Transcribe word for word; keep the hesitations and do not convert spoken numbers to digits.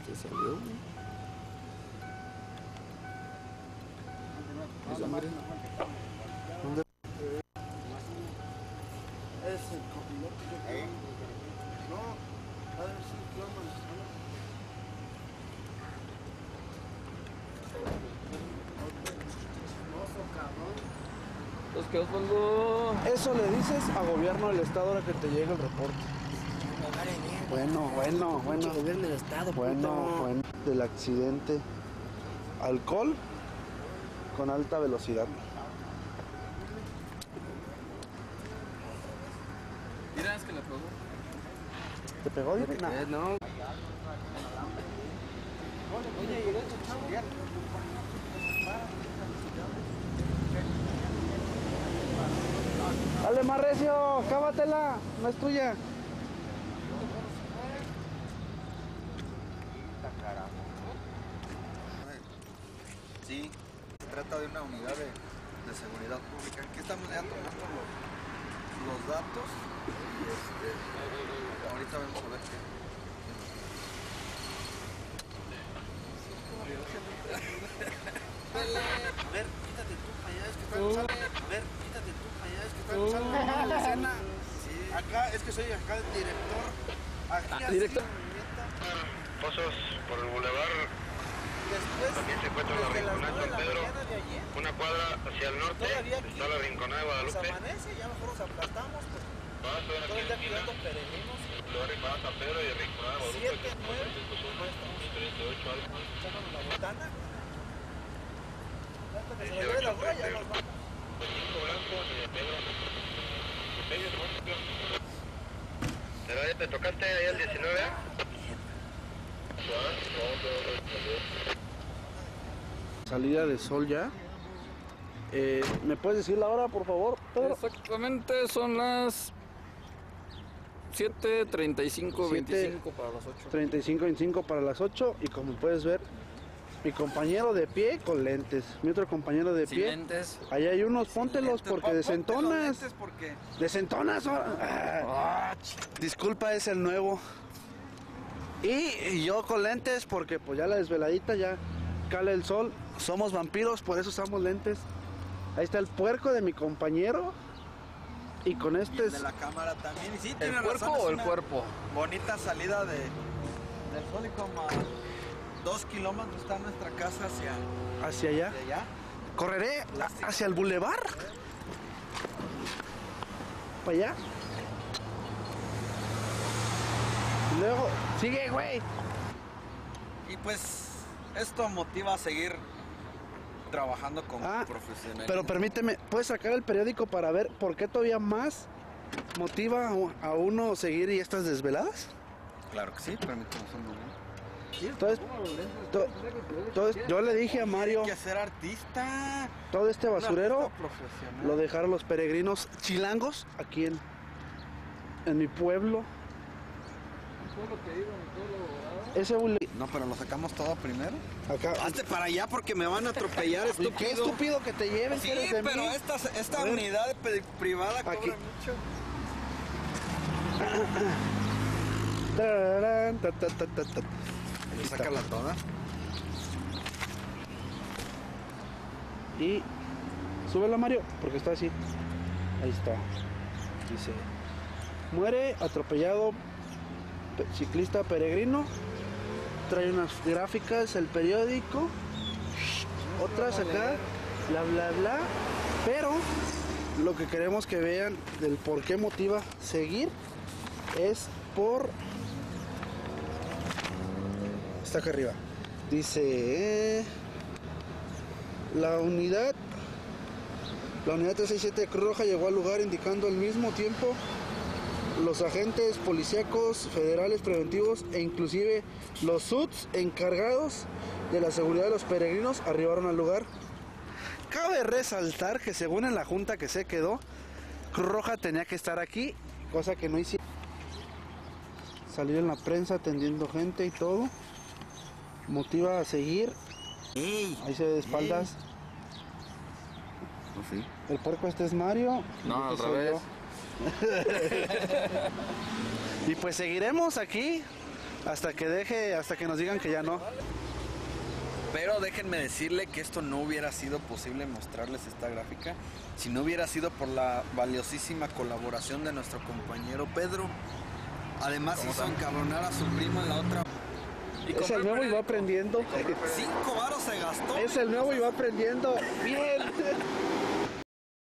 Te salió. ¿Dónde? ¿Dónde? Es el copiloto que ¿Eh? No, a ver si claman. Los que Osvaldo. Eso le dices a gobierno del estado ahora que te llegue el reporte. Bueno, bueno, bueno. Gobierno del estado. Bueno, puto. bueno. Del accidente. Alcohol con alta velocidad. Mira, es que le pegó. ¿Te pegó? Dime. Eh, no. Oye, llegó este chavo. Dale más recio, cábatela, no es tuya. Sí, se trata de una unidad de, de seguridad pública. Aquí estamos ya tomando los, los datos y este, ahorita vamos a ver qué. A ver, quítate tú para allá, es que están usando. A ver, quítate tú para allá, es que están usando la escena. Sí. Acá, es que soy acá el director. Aquí Ah, director. Pozos por el bulevar. Después, También se encuentra la Rinconada de San Pedro, una cuadra hacia el norte, está la Rinconada de Guadalupe. Nos amanece, ya mejor nos aplastamos, pues, Vas a ver todo aquí el día en cuidando esquina, peregrinos. lugar Rinconada de San Pedro y Rinconada de Guadalupe, Siete, que es nueve, cuatrocientos uno, treinta y ocho algo. Echándonos la botana. Hasta que se nos dieciocho, lleve la hora, ya nos vamos. veinticinco blanco, ni de Pedro. Medio, ¿Pero ya te tocaste ahí el diecinueve? Salida de sol ya. Eh, ¿Me puedes decir la hora, por favor, Pedro? Exactamente, son las siete treinta y cinco, Siete veinticinco para las ocho. treinta y cinco veinticinco para las ocho. Y como puedes ver, mi compañero de pie con lentes. Mi otro compañero de Sin pie. lentes. Allá hay unos, póntelos porque desentonas. Porque Desentonas ahora. Ah, disculpa, es el nuevo. Y yo con lentes porque pues ya la desveladita ya cala el sol. Somos vampiros, por eso usamos lentes. Ahí está el puerco de mi compañero. Y con este el de la cámara también. Y sí, ¿El tiene cuerpo razón, es o el una cuerpo? bonita salida de, del sol y como a dos kilómetros está nuestra casa hacia, hacia allá. hacia allá. Correré hacia el bulevar. Para allá. Y luego, sigue, güey. Y pues esto motiva a seguir trabajando con Ah, profesionales. pero permíteme, ¿puedes sacar el periódico para ver por qué todavía más motiva a uno seguir y estas desveladas? Claro que sí, permíteme un momento. Entonces, to- todo es- yo le dije a Mario, Hay que ser artista. todo este basurero Un artista profesional. lo dejaron los peregrinos chilangos aquí en, en mi pueblo. Ese bule... No, pero lo sacamos todo primero. Acá. Hazte para allá porque me van a atropellar, Y estúpido. qué estúpido que te lleven, Sí, que eres de pero mí. esta, esta A ver. unidad pri- privada cobra Aquí. mucho. Tararán, ta, ta, ta, ta, ta. Ahí sácala toda. Y súbela, Mario, porque está así. Ahí está. Dice: muere atropellado pe- ciclista peregrino. Trae unas gráficas, el periódico, otras acá, bla bla bla. Pero lo que queremos que vean del por qué motiva seguir es por... Está acá arriba. Dice... eh, La unidad... La unidad trescientos sesenta y siete de Cruz Roja llegó al lugar indicando al mismo tiempo los agentes policíacos federales preventivos e inclusive los S U Ts encargados de la seguridad de los peregrinos arribaron al lugar. Cabe resaltar que según en la junta que se quedó, Cruz Roja tenía que estar aquí, cosa que no hicieron. Salir en la prensa atendiendo gente y todo. Motiva a seguir. Ey, Ahí se ve de espaldas. pues sí. El puerco este es Mario. No, al Este soy revés. yo. Y pues seguiremos aquí Hasta que deje, hasta que nos digan que ya no. Pero déjenme decirle que esto no hubiera sido posible mostrarles esta gráfica si no hubiera sido por la valiosísima colaboración de nuestro compañero Pedro. Además hizo encabronar a su primo en la otra. Es el nuevo y va aprendiendo. Cinco varos se gastó. Es el nuevo y va aprendiendo. Bien.